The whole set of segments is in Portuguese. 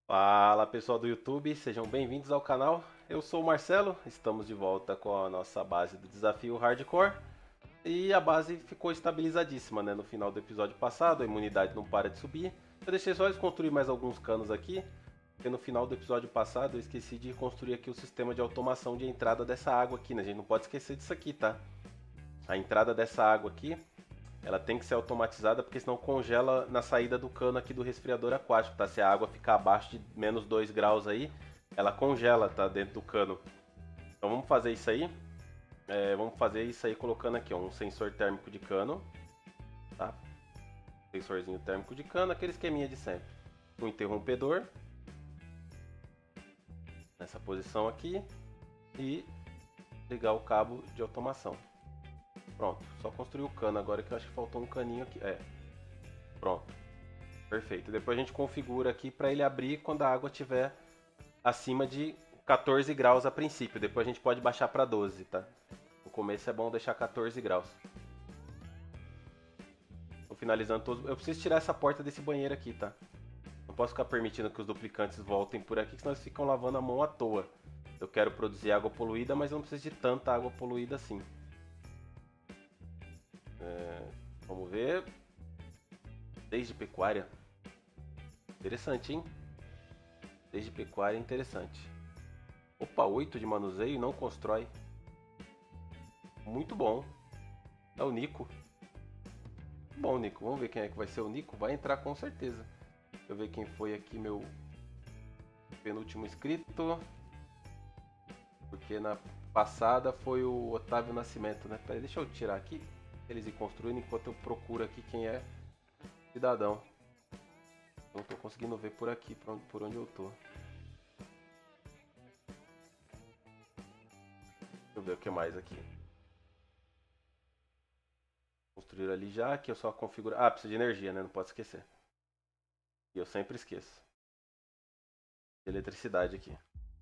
Fala pessoal do YouTube, sejam bem-vindos ao canal. Eu sou o Marcelo, estamos de volta com a nossa base do desafio Hardcore e a base ficou estabilizadíssima, né? No final do episódio passado, a imunidade não para de subir. Eu deixei só eles construir mais alguns canos aqui, porque no final do episódio passado eu esqueci de construir aqui o sistema de automação de entrada dessa água aqui, né? A gente não pode esquecer disso aqui, tá? A entrada dessa água aqui ela tem que ser automatizada porque senão congela na saída do cano aqui do resfriador aquático, tá? Se a água ficar abaixo de menos 2 graus aí, ela congela, tá? Dentro do cano. Então vamos fazer isso aí. Vamos fazer isso aí colocando aqui ó, um sensor térmico de cano, tá? Sensorzinho térmico de cano, aquele esqueminha de sempre. Um interrompedor nessa posição aqui e ligar o cabo de automação. Pronto, só construir o cano agora que eu acho que faltou um caninho aqui. Pronto. Perfeito. Depois a gente configura aqui para ele abrir quando a água estiver acima de 14 graus a princípio. Depois a gente pode baixar para 12, tá? No começo é bom deixar 14 graus. Estou finalizando todos. Eu preciso tirar essa porta desse banheiro aqui, tá? Não posso ficar permitindo que os duplicantes voltem por aqui, senão eles ficam lavando a mão à toa. Eu quero produzir água poluída, mas não preciso de tanta água poluída assim. Vamos ver. Desde pecuária. Interessante, hein? Desde pecuária interessante. Opa, 8 de manuseio não constrói. Muito bom. É o Nico. Bom, Nico. Vamos ver quem é que vai ser o Nico. Vai entrar com certeza. Deixa eu ver quem foi aqui meu penúltimo inscrito. Porque na passada foi o Otávio Nascimento, né? Peraí, deixa eu tirar aqui. Eles ir construindo enquanto eu procuro aqui quem é cidadão. Não tô conseguindo ver por aqui, por onde eu tô. Deixa eu ver o que mais aqui. Construir ali já, aqui eu só configuro. Ah, precisa de energia, né? Não pode esquecer. E eu sempre esqueço. Eletricidade aqui.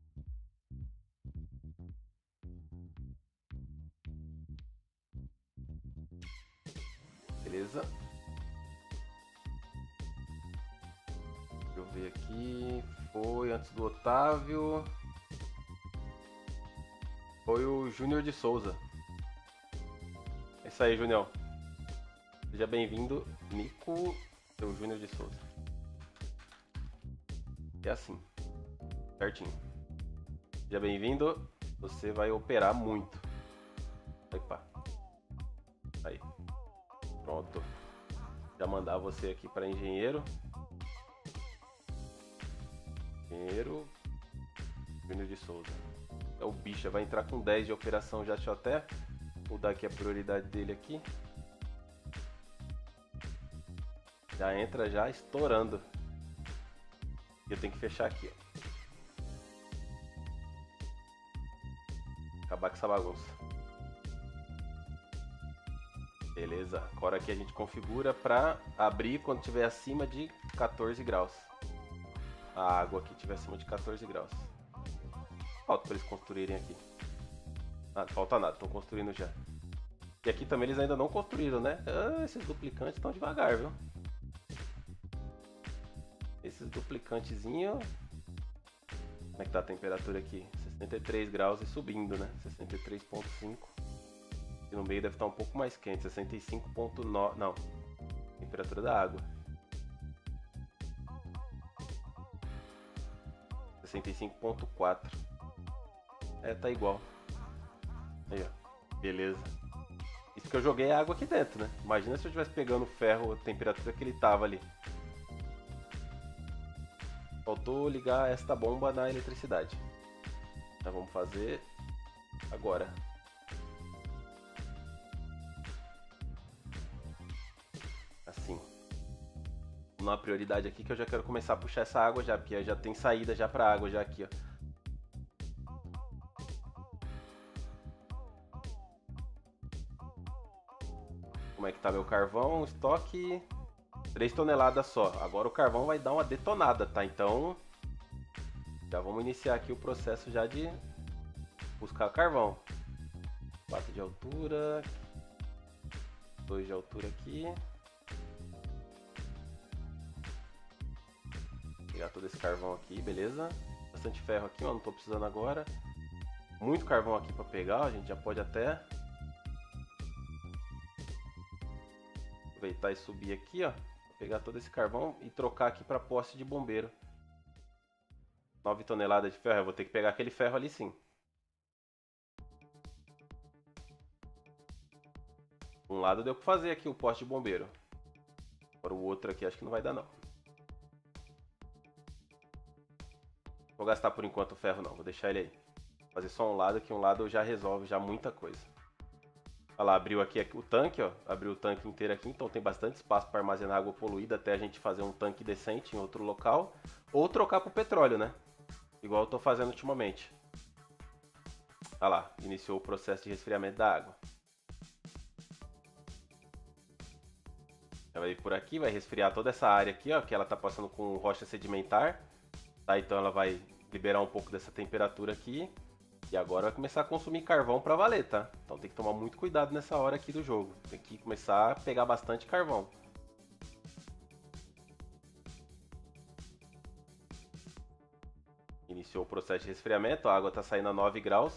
Beleza. Deixa eu ver aqui. Foi antes do Otávio. Foi o Júnior de Souza. É isso aí, Junião. Seja bem-vindo, Nico, seu Júnior de Souza. É assim. Certinho. Seja bem-vindo. Você vai operar muito. Opa. Aí. Pronto. Já mandar você aqui para engenheiro. Engenheiro Júnior de Souza. É o bicho, vai entrar com 10 de operação já. Deixa eu até mudar aqui a prioridade dele aqui. Já entra já estourando. E eu tenho que fechar aqui, ó. Acabar com essa bagunça. Beleza, agora aqui a gente configura para abrir quando estiver acima de 14 graus. A água aqui estiver acima de 14 graus. Falta para eles construírem aqui. Ah, não falta nada, estão construindo já. E aqui também eles ainda não construíram, né? Ah, esses duplicantes estão devagar, viu? Esses duplicantezinhos. Como é que tá a temperatura aqui? 63 graus e subindo, né? 63,5. E no meio deve estar um pouco mais quente. 65,9. Não. Temperatura da água. 65,4. Tá igual. Aí, ó. Beleza. Isso que eu joguei a água aqui dentro, né? Imagina se eu estivesse pegando o ferro, a temperatura que ele tava ali. Faltou ligar esta bomba na eletricidade. Então vamos fazer agora. Assim. Vamos dar uma prioridade aqui que eu já quero começar a puxar essa água já, porque já tem saída já pra água já aqui, ó. Como é que tá meu carvão? Estoque 3 toneladas só. Agora o carvão vai dar uma detonada, tá? Então já vamos iniciar aqui o processo já de buscar carvão. 4 de altura, 2 de altura aqui. Pegar todo esse carvão aqui, beleza. Bastante ferro aqui, ó, não tô precisando agora. Muito carvão aqui pra pegar, ó, a gente já pode até aproveitar e subir aqui, ó. Pegar todo esse carvão e trocar aqui pra poste de bombeiro. 9 toneladas de ferro, eu vou ter que pegar aquele ferro ali sim. Um lado deu pra fazer aqui o poste de bombeiro. Agora o outro aqui acho que não vai dar não. Vou gastar por enquanto o ferro não, vou deixar ele aí. Vou fazer só um lado, que um lado já resolve já muita coisa. Olha lá, abriu aqui o tanque, ó. Abriu o tanque inteiro aqui, então tem bastante espaço para armazenar água poluída até a gente fazer um tanque decente em outro local. Ou trocar pro petróleo, né? Igual eu tô fazendo ultimamente. Olha lá, iniciou o processo de resfriamento da água. Ela vai vir por aqui, vai resfriar toda essa área aqui, ó, que ela tá passando com rocha sedimentar. Tá, então ela vai liberar um pouco dessa temperatura aqui. E agora vai começar a consumir carvão pra valer, tá? Então tem que tomar muito cuidado nessa hora aqui do jogo. Tem que começar a pegar bastante carvão. Iniciou o processo de resfriamento, a água tá saindo a 9 graus.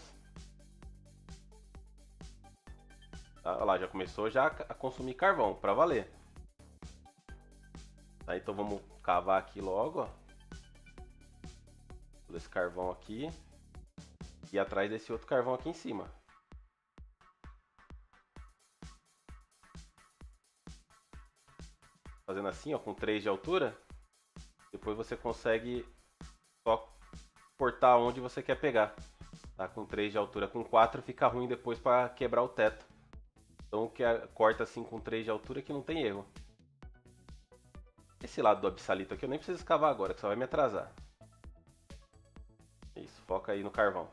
Tá, olha lá, já começou já a consumir carvão, pra valer. Tá, então vamos cavar aqui logo, ó. Todo esse carvão aqui. E atrás desse outro carvão aqui em cima. Fazendo assim, ó, com 3 de altura. Depois você consegue só cortar onde você quer pegar. Tá? Com 3 de altura. Com 4 fica ruim depois para quebrar o teto. Então corta assim com 3 de altura que não tem erro. Esse lado do abissalito aqui eu nem preciso escavar agora, que só vai me atrasar. Isso, foca aí no carvão.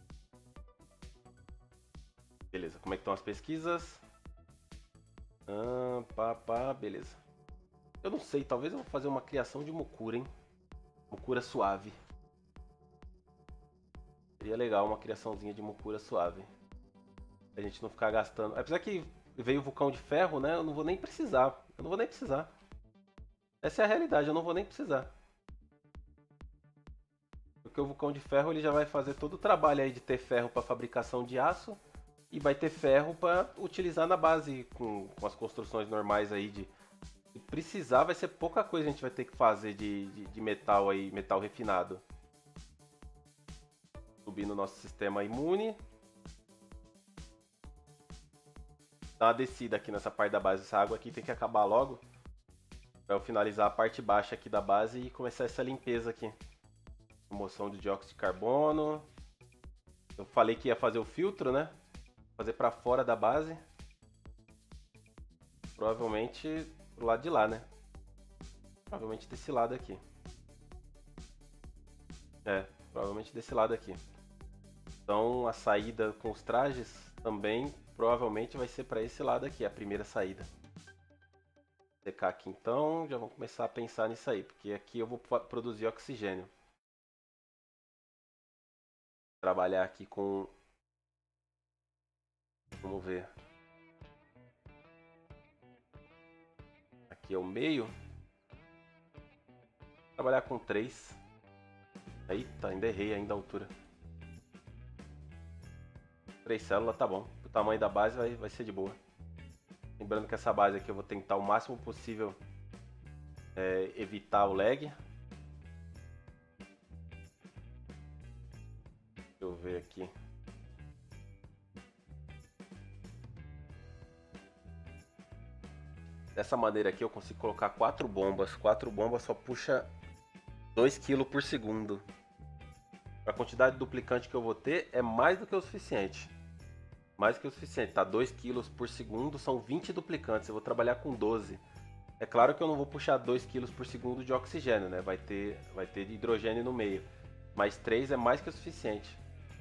Beleza, como é que estão as pesquisas? Beleza. Eu não sei, talvez eu vou fazer uma criação de mucura, hein? Mucura suave. Seria legal uma criaçãozinha de mucura suave. A gente não ficar gastando. Apesar que veio o vulcão de ferro, né? Eu não vou nem precisar. Essa é a realidade, eu não vou nem precisar. Porque o vulcão de ferro ele já vai fazer todo o trabalho aí de ter ferro para fabricação de aço. E vai ter ferro para utilizar na base com as construções normais aí de... Se precisar vai ser pouca coisa a gente vai ter que fazer de metal aí, metal refinado. Subir no nosso sistema imune. Dá uma descida aqui nessa parte da base. Essa água aqui tem que acabar logo. Para eu finalizar a parte baixa aqui da base e começar essa limpeza aqui. Remoção de dióxido de carbono. Eu falei que ia fazer o filtro, né? Fazer para fora da base. Provavelmente pro lado de lá, né? Provavelmente desse lado aqui. Provavelmente desse lado aqui. Então a saída com os trajes também provavelmente vai ser para esse lado aqui, a primeira saída. Secar aqui então, já vamos começar a pensar nisso aí, porque aqui eu vou produzir oxigênio. Trabalhar aqui com... Vamos ver. Aqui é o meio. Trabalhar com 3. Eita, ainda errei ainda a altura. 3 células, tá bom. O tamanho da base vai ser de boa. Lembrando que essa base aqui eu vou tentar o máximo possível evitar o lag. Deixa eu ver aqui. Dessa maneira aqui eu consigo colocar 4 bombas. 4 bombas só puxa 2 kg por segundo. A quantidade de duplicante que eu vou ter é mais do que o suficiente. Mais do que o suficiente, tá? 2 kg por segundo são 20 duplicantes. Eu vou trabalhar com 12. É claro que eu não vou puxar 2 kg por segundo de oxigênio, né? Vai ter de hidrogênio no meio. Mas 3 é mais que o suficiente.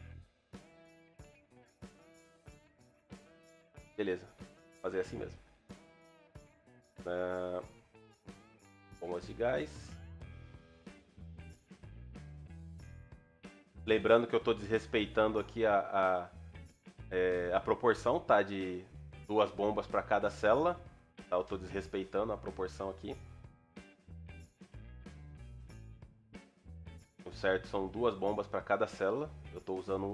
Beleza, vou fazer assim mesmo. Bombas de gás. Lembrando que eu estou desrespeitando aqui a proporção, tá? De 2 bombas para cada célula. Tá? Eu estou desrespeitando a proporção aqui. certo são 2 bombas para cada célula. Eu estou usando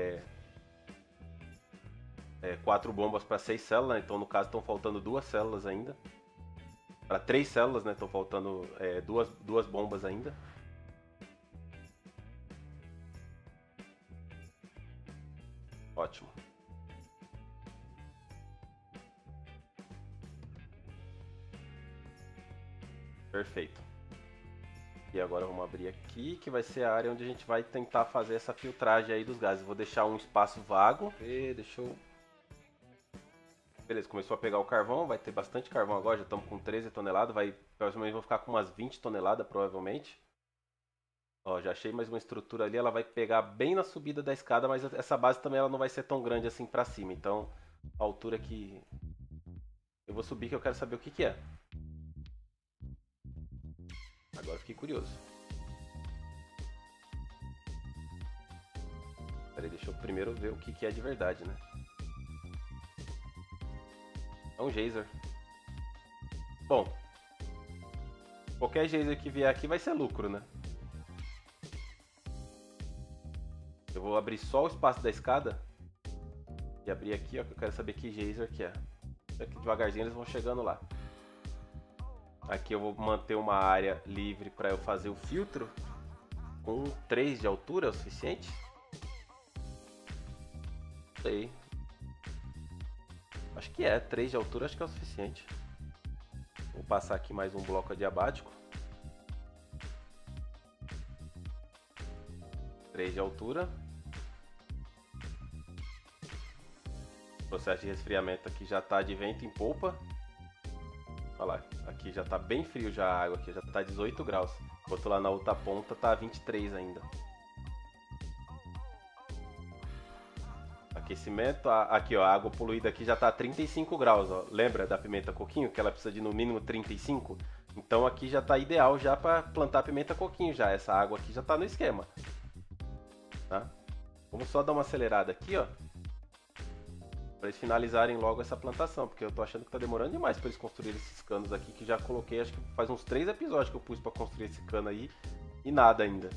4 bombas para 6 células, né? Então no caso estão faltando 2 células ainda. Para 3 células, né? Estão faltando 2 bombas ainda. Ótimo. Perfeito. E agora vamos abrir aqui, que vai ser a área onde a gente vai tentar fazer essa filtragem aí dos gases. Vou deixar um espaço vago. Deixa eu... Beleza, começou a pegar o carvão, vai ter bastante carvão agora, já estamos com 13 toneladas, provavelmente vou ficar com umas 20 toneladas, provavelmente. Ó, já achei mais uma estrutura ali, ela vai pegar bem na subida da escada, mas essa base também ela não vai ser tão grande assim pra cima, então a altura que eu vou subir que eu quero saber o que que é. Agora fiquei curioso. Peraí, deixa eu primeiro ver o que que é de verdade, né? É um geyser. Bom, qualquer geyser que vier aqui vai ser lucro, né? Eu vou abrir só o espaço da escada e abrir aqui, ó, que eu quero saber que geyser que é. Aqui devagarzinho eles vão chegando lá. Aqui eu vou manter uma área livre para eu fazer o filtro. Com 3 de altura é o suficiente? Não sei. Acho que 3 de altura acho que é o suficiente. Vou passar aqui mais um bloco adiabático. 3 de altura. O processo de resfriamento aqui já está de vento em polpa. Olha lá, aqui já está bem frio já a água, aqui já está 18 graus. Enquanto lá na outra ponta está 23 ainda. Aquecimento, aqui ó, a água poluída aqui já está a 35 graus, ó. Lembra da pimenta coquinho que ela precisa de no mínimo 35? Então aqui já está ideal já para plantar pimenta coquinho já. Essa água aqui já está no esquema. Tá? Vamos só dar uma acelerada aqui, ó. Para eles finalizarem logo essa plantação, porque eu tô achando que tá demorando demais para eles construírem esses canos aqui, que já coloquei, acho que faz uns 3 episódios que eu pus para construir esse cano aí e nada ainda.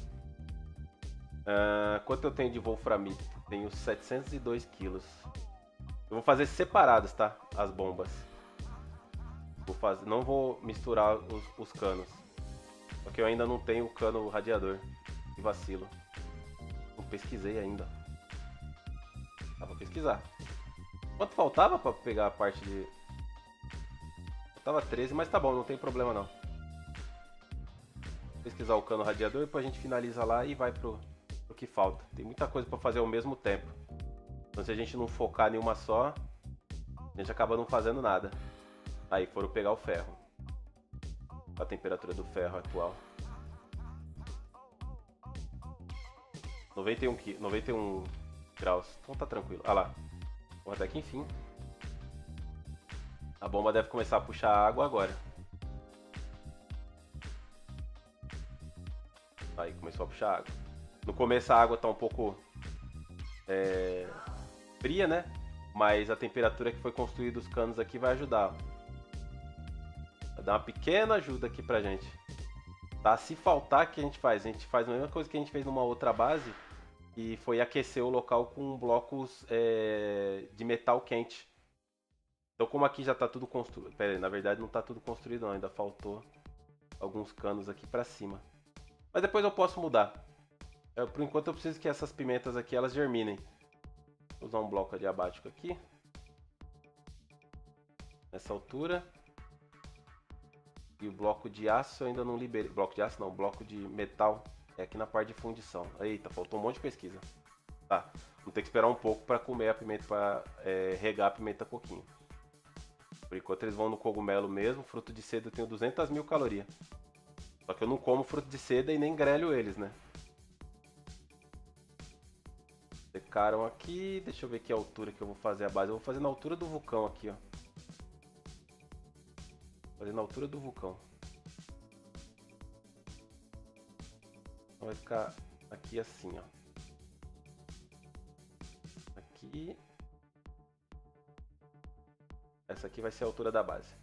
Quanto eu tenho de wolframito? Tenho 702 quilos. Eu vou fazer separadas, tá? As bombas. Não vou misturar os canos, porque eu ainda não tenho o cano radiador. Que vacilo. Não pesquisei ainda. Dá pra pesquisar. Quanto faltava pra pegar a parte de... Faltava 13, mas tá bom, não tem problema não. Vou pesquisar o cano radiador, depois a gente finaliza lá e vai pro que falta. Tem muita coisa pra fazer ao mesmo tempo. Então se a gente não focar em uma só, a gente acaba não fazendo nada. Aí foram pegar o ferro. A temperatura do ferro atual. 91 graus. Então tá tranquilo. Olha lá. Até que enfim. A bomba deve começar a puxar água agora. Aí começou a puxar água. No começo a água tá um pouco fria, né? Mas a temperatura que foi construída os canos aqui vai ajudar. Vai dar uma pequena ajuda aqui pra gente. Tá? Se faltar, o que a gente faz? A gente faz a mesma coisa que a gente fez numa outra base. E foi aquecer o local com blocos de metal quente. Então como aqui já está tudo construído... Pera aí, na verdade não está tudo construído não, ainda faltou alguns canos aqui para cima. Mas depois eu posso mudar. Por enquanto eu preciso que essas pimentas aqui elas germinem. Vou usar um bloco adiabático aqui. Nessa altura. E o bloco de aço eu ainda não liberei. Bloco de aço não, bloco de metal. É aqui na parte de fundição. Eita, faltou um monte de pesquisa. Tá, vou ter que esperar um pouco para comer a pimenta, para regar a pimenta coquinho. Por enquanto eles vão no cogumelo mesmo. Fruto de seda eu tenho 200 mil calorias. Só que eu não como fruto de seda e nem grelho eles, né? Secaram aqui. Deixa eu ver que altura que eu vou fazer a base. Eu vou fazer na altura do vulcão aqui, ó. Vou fazer na altura do vulcão. Então vai ficar aqui assim, ó. Aqui. Essa aqui vai ser a altura da base.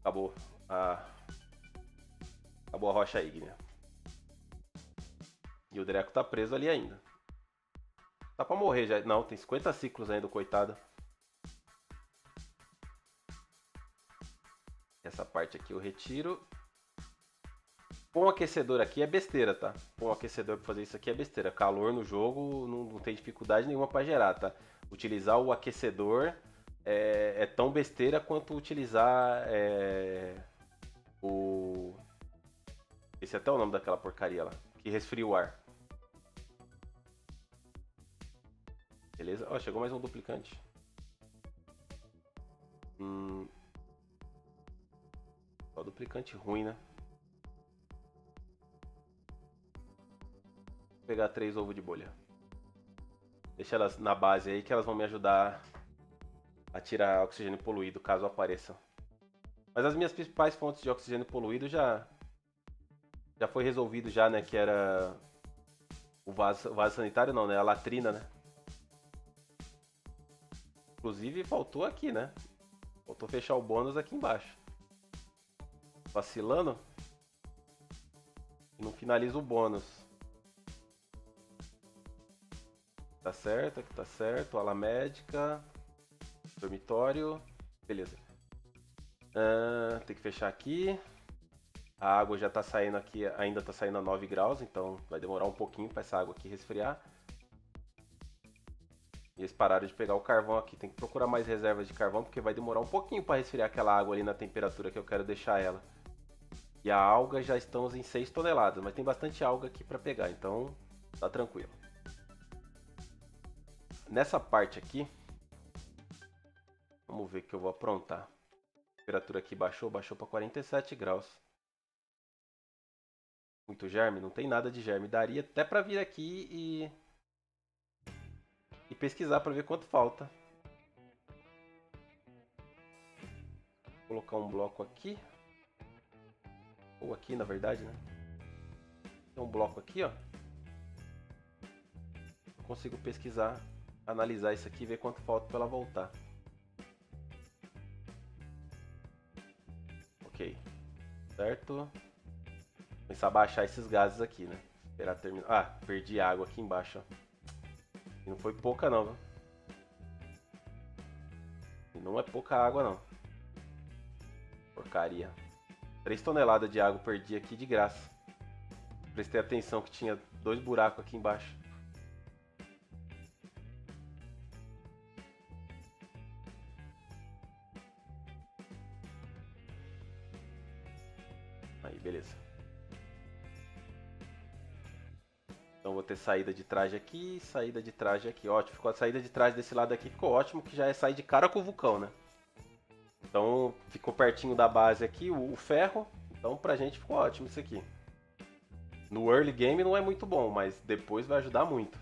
Acabou a, acabou a rocha ígnea. E o Dreco tá preso ali ainda. Tá pra morrer já. Não, tem 50 ciclos ainda, coitado. Essa parte aqui eu retiro. Com o aquecedor aqui é besteira, tá? Com o aquecedor pra fazer isso aqui é besteira. Calor no jogo não tem dificuldade nenhuma pra gerar, tá? Utilizar o aquecedor é tão besteira quanto utilizar o... Esse é até o nome daquela porcaria lá, que resfria o ar. Beleza? Ó, chegou mais um duplicante. Só duplicante ruim, né? Vou pegar 3 ovos de bolha. Deixa elas na base aí que elas vão me ajudar a tirar oxigênio poluído, caso apareçam. Mas as minhas principais fontes de oxigênio poluído já foi resolvido já, né? Que era o vaso sanitário, não, né? A latrina, né? Inclusive faltou aqui, né? Faltou fechar o bônus aqui embaixo. Vacilando. E não finaliza o bônus. Tá certo, aqui tá certo. Ala médica. Dormitório. Beleza. Tem que fechar aqui. A água já tá saindo aqui, ainda tá saindo a 9 graus, então vai demorar um pouquinho para essa água aqui resfriar. E eles pararam de pegar o carvão aqui. Tem que procurar mais reservas de carvão, porque vai demorar um pouquinho para resfriar aquela água ali na temperatura que eu quero deixar ela. E a alga já estamos em 6 toneladas, mas tem bastante alga aqui para pegar, então tá tranquilo. Nessa parte aqui, vamos ver o que eu vou aprontar. A temperatura aqui baixou para 47 graus. Muito germe? Não tem nada de germe. Daria até para vir aqui e pesquisar para ver quanto falta. Vou colocar um bloco aqui. Ou aqui, na verdade, né? Tem um bloco aqui, ó. Eu consigo pesquisar, analisar isso aqui e ver quanto falta para ela voltar. Ok. Certo. Começar a baixar esses gases aqui, né? Esperar terminar. Ah, perdi água aqui embaixo, ó. E não foi pouca não, viu? E não é pouca água não. Porcaria. 3 toneladas de água perdi aqui de graça. Prestei atenção que tinha 2 buracos aqui embaixo. Aí, beleza. Então vou ter saída de traje aqui, saída de traje aqui. Ótimo, ficou a saída de traje desse lado aqui, ficou ótimo, que já é sair de cara com o vulcão, né? Então ficou pertinho da base aqui, o ferro. Então pra gente ficou ótimo isso aqui. No early game não é muito bom, mas depois vai ajudar muito.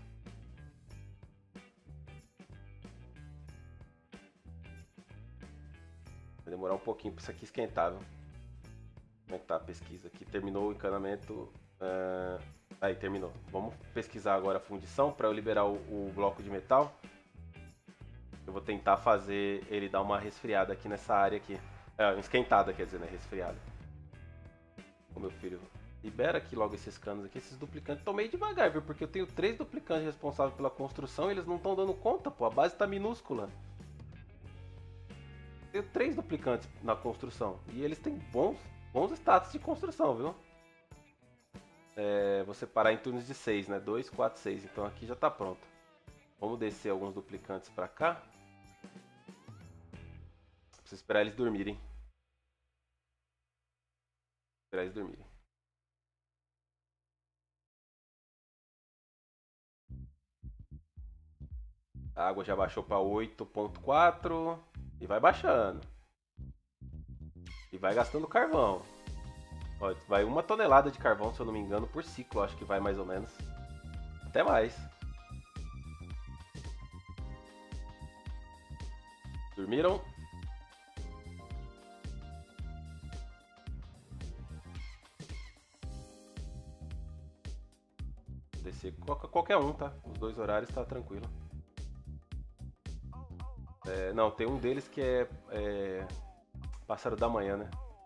Vai demorar um pouquinho pra isso aqui esquentar, viu? Como é que tá a pesquisa aqui? Terminou o encanamento. Aí, terminou. Vamos pesquisar agora a fundição para eu liberar o bloco de metal. Eu vou tentar fazer ele dar uma resfriada aqui nessa área aqui. Esquentada, quer dizer, né? Resfriada. Ô, meu filho, libera aqui logo esses canos aqui. Esses duplicantes estão meio devagar, viu? Porque eu tenho 3 duplicantes responsáveis pela construção e eles não estão dando conta, pô. A base tá minúscula. Eu tenho 3 duplicantes na construção. E eles têm bons status de construção, viu? Vou separar em turnos de 6, né? 2, 4, 6. Então aqui já tá pronto. Vamos descer alguns duplicantes pra cá. Preciso esperar eles dormirem. Esperar eles dormirem. A água já baixou para 8.4 e vai baixando. E vai gastando carvão. Ó, vai 1 tonelada de carvão, se eu não me engano, por ciclo, acho que vai mais ou menos. Até mais. Dormiram? Vou descer qualquer um, tá? Os 2 horários tá tranquilo. Não, tem um deles que é pássaro da manhã, né?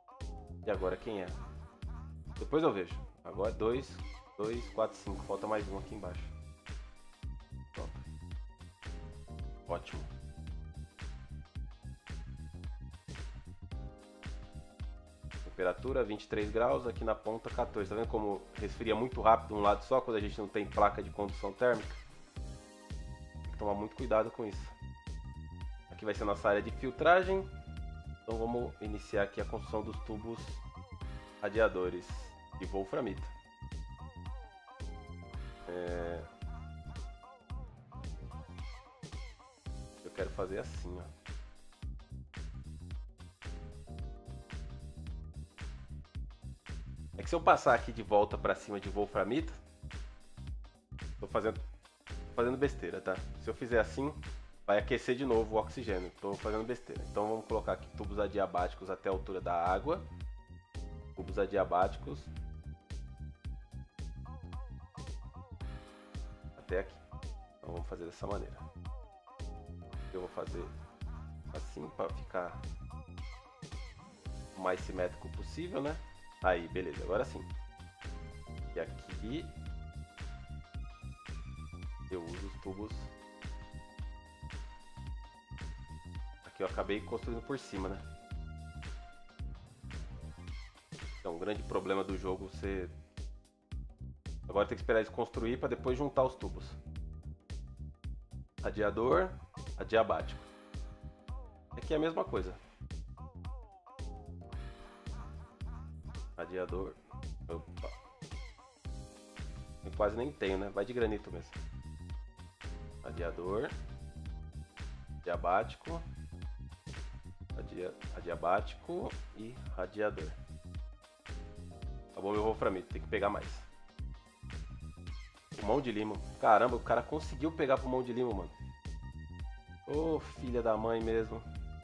E agora quem é? Depois eu vejo. Agora 2, 4, 5. Falta mais um aqui embaixo. Pronto. Ótimo. Temperatura 23 graus, aqui na ponta 14. Tá vendo como resfria muito rápido um lado só quando a gente não tem placa de condução térmica? Tem que tomar muito cuidado com isso. Aqui vai ser a nossa área de filtragem. Então vamos iniciar aqui a construção dos tubos radiadores de wolframita. Eu quero fazer assim, ó. É que se eu passar aqui de volta para cima de wolframita, tô fazendo besteira, tá? Se eu fizer assim, vai aquecer de novo o oxigênio. Tô fazendo besteira. Então vamos colocar aqui tubos adiabáticos até a altura da água. Tubos adiabáticos até aqui. Então vamos fazer dessa maneira. Eu vou fazer assim para ficar o mais simétrico possível, né? Aí, beleza, agora sim. E aqui eu uso os tubos. Aqui eu acabei construindo por cima, né? É um grande problema do jogo você... Agora tem que esperar eles construir para depois juntar os tubos. Radiador, adiabático. Aqui é a mesma coisa. Radiador. Opa. Eu quase nem tenho, né? Vai de granito mesmo. Radiador. Adiabático. Adiabático e radiador. Acabou meu wolframito, tem que pegar mais. Pulmão de limo. Caramba, o cara conseguiu pegar pulmão de limo, mano. Ô, filha da mãe mesmo.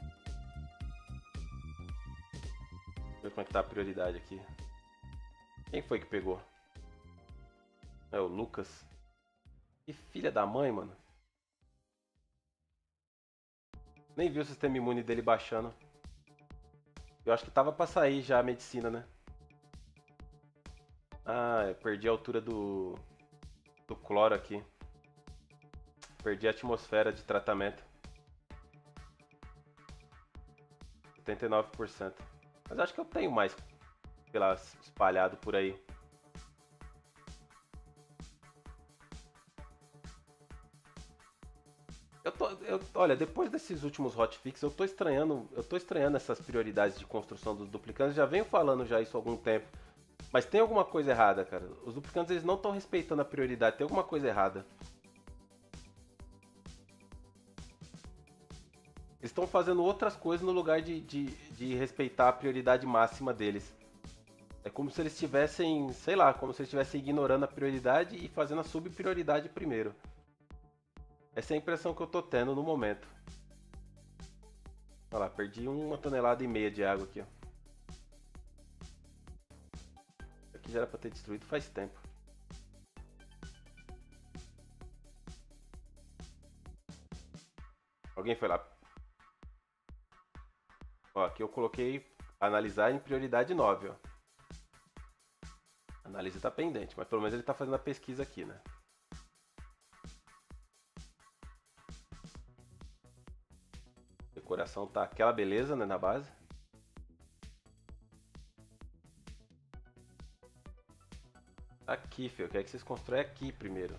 Ver como é que tá a prioridade aqui. Quem foi que pegou? É o Lucas. Que filha da mãe, mano. Nem vi o sistema imune dele baixando. Eu acho que tava pra sair já a medicina, né? Ah, eu perdi a altura do cloro aqui. Perdi a atmosfera de tratamento. 79%. Mas acho que eu tenho mais espalhado por aí. Olha, depois desses últimos hotfix, eu tô estranhando essas prioridades de construção dos duplicantes. Já venho falando já isso há algum tempo. Mas tem alguma coisa errada, cara. Os duplicantes eles não estão respeitando a prioridade. Tem alguma coisa errada. Eles estão fazendo outras coisas no lugar de respeitar a prioridade máxima deles. É como se eles estivessem, sei lá, como se eles estivessem ignorando a prioridade e fazendo a subprioridade primeiro. Essa é a impressão que eu tô tendo no momento. Olha lá, perdi 1,5 tonelada de água aqui, ó. Isso aqui já era pra ter destruído faz tempo. Alguém foi lá. Ó, aqui eu coloquei analisar em prioridade 9, ó. A análise tá pendente, mas pelo menos ele tá fazendo a pesquisa aqui, né? Decoração tá aquela beleza, né, na base. Aqui, filho, eu quero que vocês constroem aqui primeiro.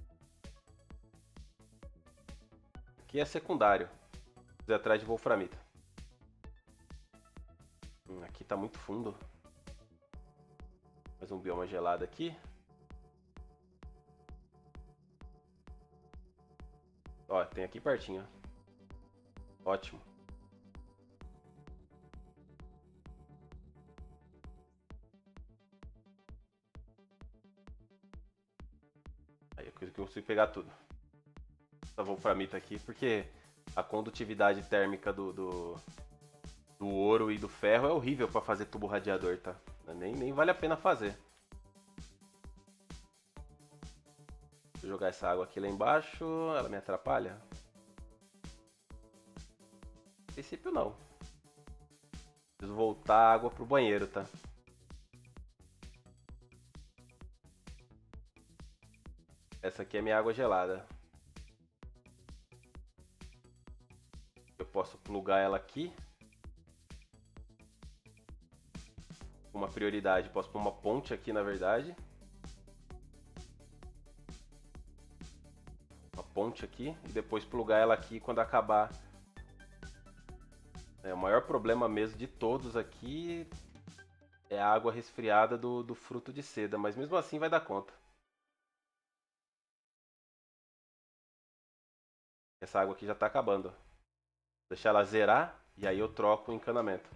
Aqui é secundário. Fazer atrás de wolframita. Aqui tá muito fundo. Mais um bioma gelado aqui. Ó, tem aqui pertinho. Ótimo. Aí é coisa que eu consigo pegar tudo. Essa wolframita aqui, porque a condutividade térmica do ouro e do ferro é horrível para fazer tubo radiador, tá? Nem vale a pena fazer. Vou jogar essa água aqui lá embaixo, ela me atrapalha? A princípio não. Preciso voltar a água pro banheiro, tá? Essa aqui é minha água gelada. Eu posso plugar ela aqui. Uma prioridade. Posso pôr uma ponte aqui, na verdade. Uma ponte aqui. E depois plugar ela aqui quando acabar. O maior problema mesmo de todos aqui é a água resfriada do fruto de seda. Mas mesmo assim vai dar conta. Essa água aqui já tá acabando. Vou deixar ela zerar e aí eu troco o encanamento.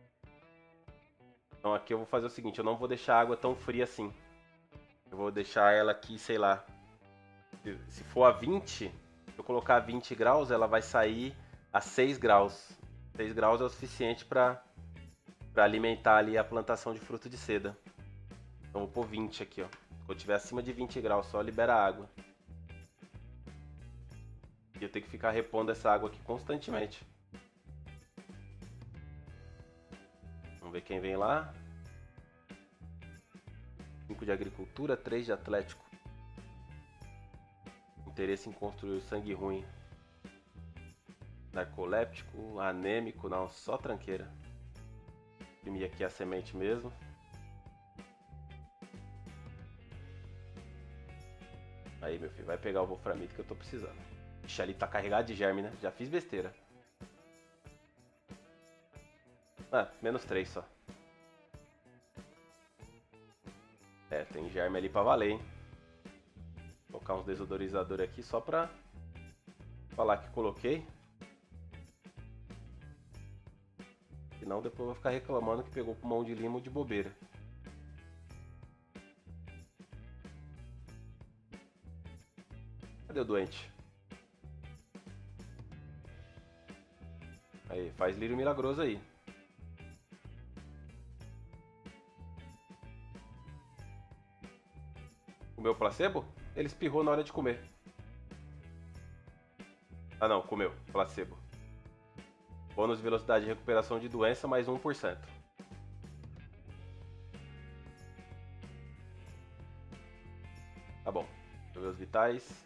Então aqui eu vou fazer o seguinte, eu não vou deixar a água tão fria assim. Eu vou deixar ela aqui, sei lá, se for a 20, se eu colocar a 20 graus, ela vai sair a 6 graus. 6 graus é o suficiente para alimentar ali a plantação de fruto de seda. Então vou pôr 20 aqui, ó. Quando tiver acima de 20 graus, só libera a água. E eu tenho que ficar repondo essa água aqui constantemente. Vamos ver quem vem lá. 5 de agricultura, 3 de atlético. Interesse em construir sangue ruim. Narcoléptico, anêmico, não, só tranqueira. Imprimir aqui a semente mesmo. Aí, meu filho, vai pegar o wolframito que eu tô precisando. Ixi, ali tá carregado de germe, né? Já fiz besteira. Ah, menos 3 só. É, tem germe ali pra valer, hein? Vou colocar uns desodorizadores aqui só pra falar que coloquei. Senão depois eu vou ficar reclamando que pegou pulmão de limo de bobeira. Cadê o doente? Aí, faz lírio milagroso aí. Comeu placebo? Ele espirrou na hora de comer. Ah não, comeu. Placebo. Bônus de velocidade de recuperação de doença mais 1%. Tá bom. Deixa eu ver os vitais.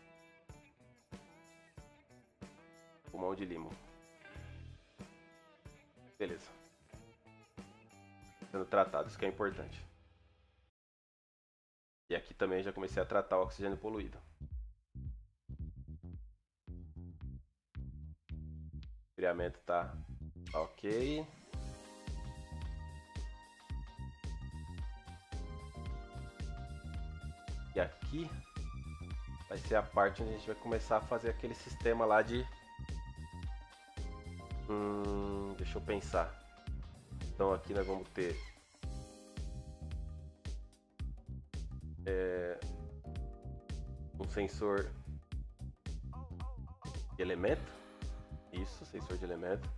Pulmão de limo. Beleza. Sendo tratado, isso que é importante. E aqui também já comecei a tratar o oxigênio poluído. O esfriamento tá ok. E aqui vai ser a parte onde a gente vai começar a fazer aquele sistema lá de... deixa eu pensar. Então aqui nós vamos ter... um sensor de elemento. Isso, sensor de elemento.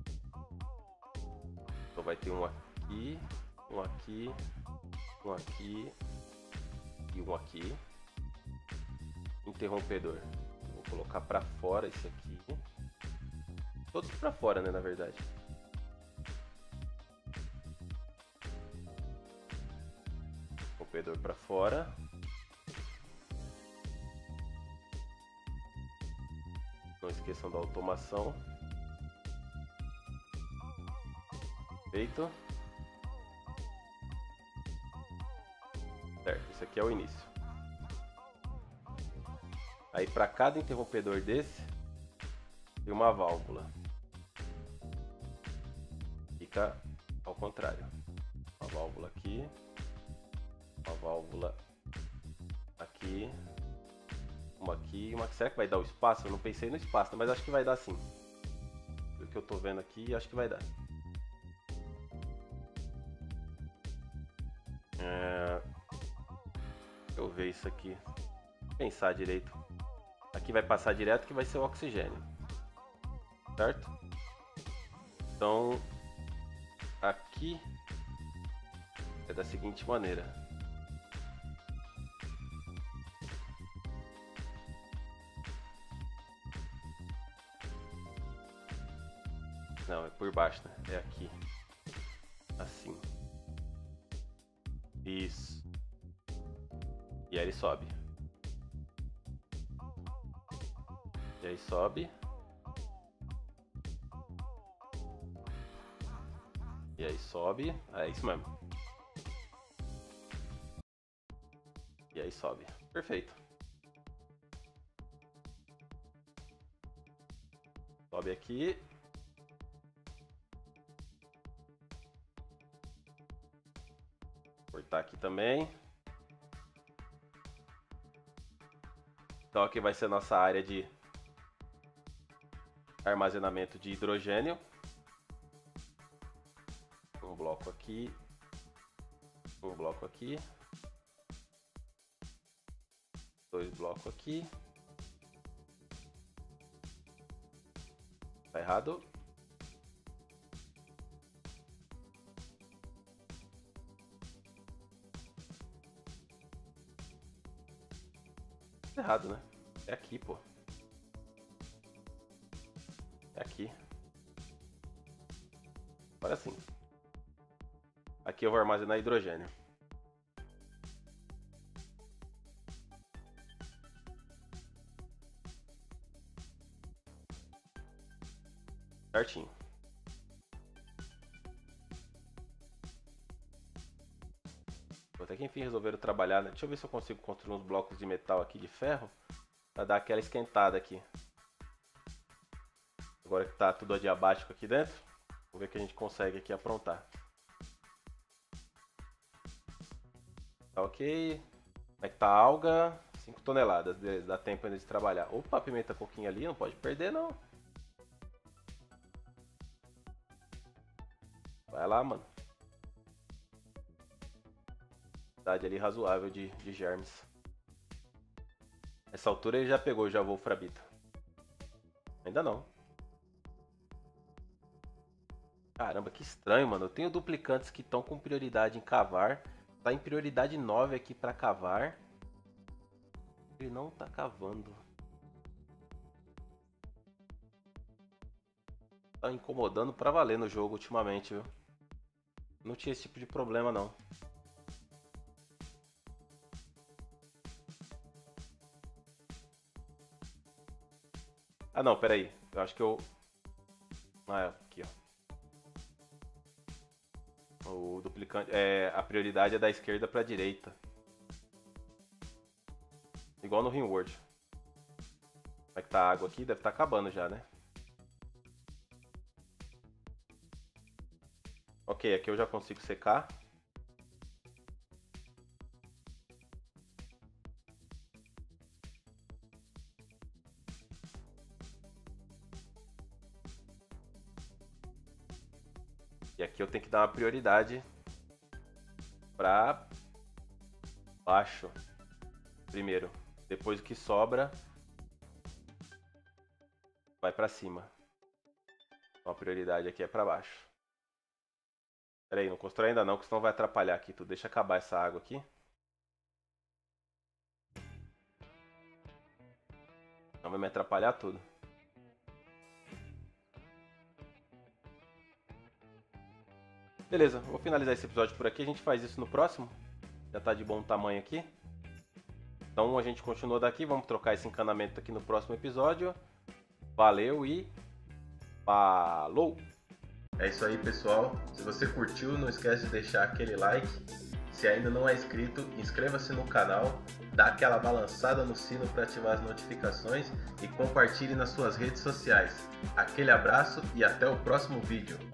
Então vai ter um aqui, um aqui, um aqui e um aqui. Interrompedor. Vou colocar para fora esse aqui. Todos para fora, né, na verdade. Interrompedor para fora. Não esqueçam da automação. Feito. Certo, esse aqui é o início. Aí para cada interrompedor desse tem uma válvula. Fica ao contrário. Uma válvula aqui. Uma válvula aqui. Uma aqui e uma aqui. Será que vai dar o espaço? Eu não pensei no espaço, mas acho que vai dar sim. Pelo que eu tô vendo aqui, acho que vai dar. Deixa eu ver isso aqui. Pensar direito. Aqui vai passar direto que vai ser o oxigênio. Certo? Então, aqui é da seguinte maneira. Não, é por baixo, né? É aqui. Assim. Isso. E aí ele sobe. E aí sobe. E aí sobe. É isso mesmo. E aí sobe. Perfeito. Sobe aqui. Cortar aqui também. Então aqui vai ser a nossa área de armazenamento de hidrogênio. Um bloco aqui. Um bloco aqui. 2 blocos aqui. Tá errado. Tá errado, né? É aqui, pô. É aqui. Agora sim. Aqui eu vou armazenar hidrogênio. Certinho. Até que enfim resolveram trabalhar, né? Deixa eu ver se eu consigo construir uns blocos de metal aqui de ferro para dar aquela esquentada aqui. Agora que tá tudo adiabático aqui dentro, vamos ver o que a gente consegue aqui aprontar. Tá ok. Como é que tá a alga? 5 toneladas, beleza, dá tempo ainda de trabalhar. Opa, pimenta coquinha ali, não pode perder não. Vai lá, mano. Quantidade ali razoável de germes. Nessa altura ele já pegou já o wolframito. Ainda não. Caramba, que estranho, mano. Eu tenho duplicantes que estão com prioridade em cavar. Tá em prioridade 9 aqui pra cavar. Ele não tá cavando. Tá incomodando pra valer no jogo ultimamente, viu? Não tinha esse tipo de problema, não. Ah, não, peraí. Eu acho que eu... Ah, é, aqui, ó. O duplicante... a prioridade é da esquerda pra direita. Igual no Rimworld. Como é que tá a água aqui? Deve estar acabando já, né? Ok, aqui eu já consigo secar. E aqui eu tenho que dar uma prioridade para baixo primeiro. Depois o que sobra vai para cima. Então a prioridade aqui é para baixo. Pera aí, não constrói ainda não, que senão vai atrapalhar aqui tudo. Deixa acabar essa água aqui. Não vai me atrapalhar tudo. Beleza, vou finalizar esse episódio por aqui. A gente faz isso no próximo. Já tá de bom tamanho aqui. Então a gente continua daqui. Vamos trocar esse encanamento aqui no próximo episódio. Valeu e falou! É isso aí, pessoal. Se você curtiu, não esquece de deixar aquele like. Se ainda não é inscrito, inscreva-se no canal, dá aquela balançada no sino para ativar as notificações e compartilhe nas suas redes sociais. Aquele abraço e até o próximo vídeo.